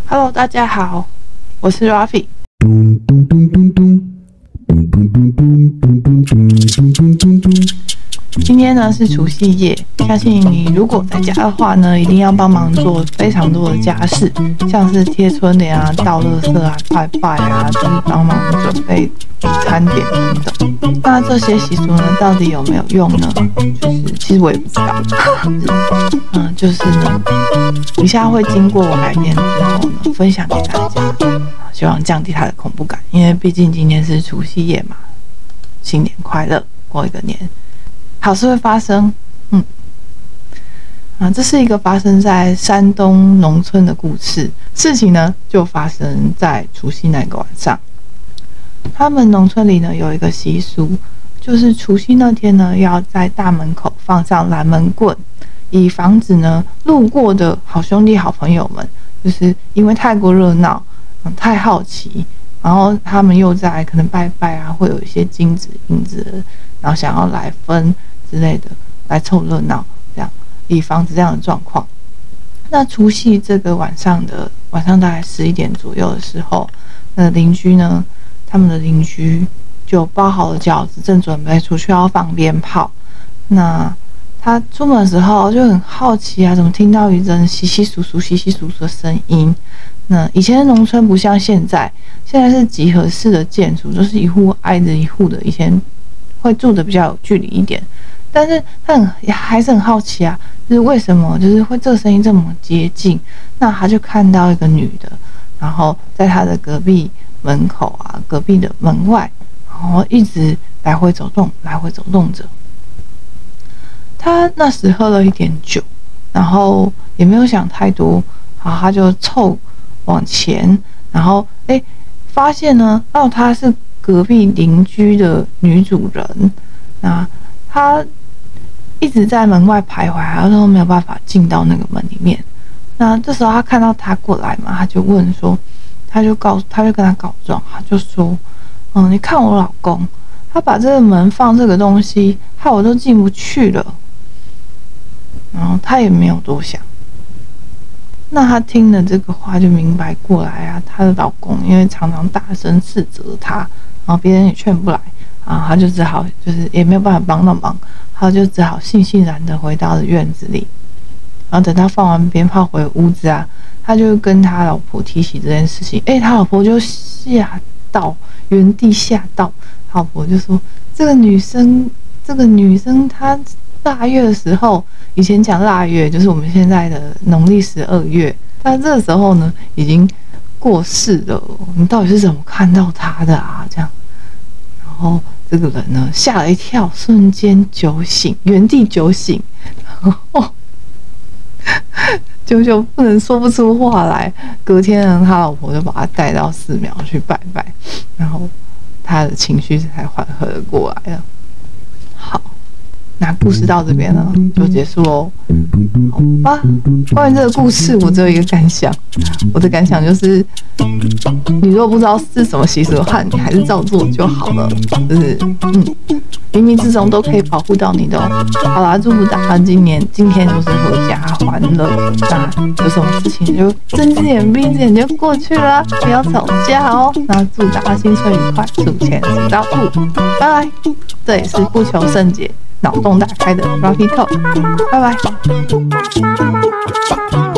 Hello， 大家好，我是 Rafi。今天呢是除夕夜，相信你如果在家的话呢，一定要帮忙做非常多的家事，像是贴春联啊、倒垃圾啊、拜拜啊，就是帮忙准备餐点等等。那这些习俗呢，到底有没有用呢？其实我也不知道。就是呢，以下会经过我改编之后呢，分享给大家，希望降低它的恐怖感，因为毕竟今天是除夕夜嘛，新年快乐，过一个年。好事会发生，这是一个发生在山东农村的故事。事情呢，就发生在除夕那个晚上。他们农村里呢有一个习俗，就是除夕那天呢，要在大门口放上拦门棍，以防止呢路过的好兄弟、好朋友们，就是因为太过热闹，太好奇，然后他们又在可能拜拜啊，会有一些金子、银子，然后想要来分之类的，来凑热闹，这样以防止这样的状况。那除夕这个晚上大概11点左右的时候，邻居呢，他们的邻居就包好了饺子，正准备出去要放鞭炮。那他出门的时候就很好奇啊，怎么听到一阵稀稀疏疏的声音？那以前的农村不像现在是集合式的建筑，就是一户挨着一户的，以前会住的比较有距离一点。但是他还是很好奇啊，就是为什么就是会这个声音这么接近？那他就看到一个女的，然后在他的隔壁门口啊，隔壁的门外，然后一直来回走动着。他那时喝了一点酒，然后也没有想太多，好，他就凑往前，然后发现呢，她是隔壁邻居的女主人。那她一直在门外徘徊，然后都没有办法进到那个门里面。那这时候他看到她过来嘛，他就问说，他就跟他告状，他就说，你看我老公，他把这个门放这个东西，害我都进不去了。然后他也没有多想。那他听了这个话就明白过来啊，她的老公因为常常大声斥责她，然后别人也劝不来啊，他就只好就是也没有办法帮到忙，他就只好悻悻然的回到了院子里。然后等他放完鞭炮回屋子啊，他就跟他老婆提起这件事情，他老婆就原地吓到，他老婆就说这个女生她腊月的时候，以前讲腊月就是我们现在的农历12月，但这个时候呢已经过世了，你到底是怎么看到她的啊？这样，然后这个人呢吓了一跳，瞬间酒醒，原地酒醒，然后就说不出话来。隔天呢，他老婆就把他带到寺庙去拜拜，然后他的情绪才缓和了过来了。好，那故事到这边呢就结束喽。好吧，关于这个故事，我只有一个感想，我的感想就是，你如果不知道是什么习俗的话，你还是照做就好了。就是冥冥之中都可以保护到你的哦。好啦，祝福大家今天就是阖家欢乐。那有什么事情就睁只眼闭只眼就过去了，不要吵架哦。那祝大家新春愉快，数钱数到富，拜拜。这也是不求甚解，脑洞打开的 Rafi Talk， 拜拜。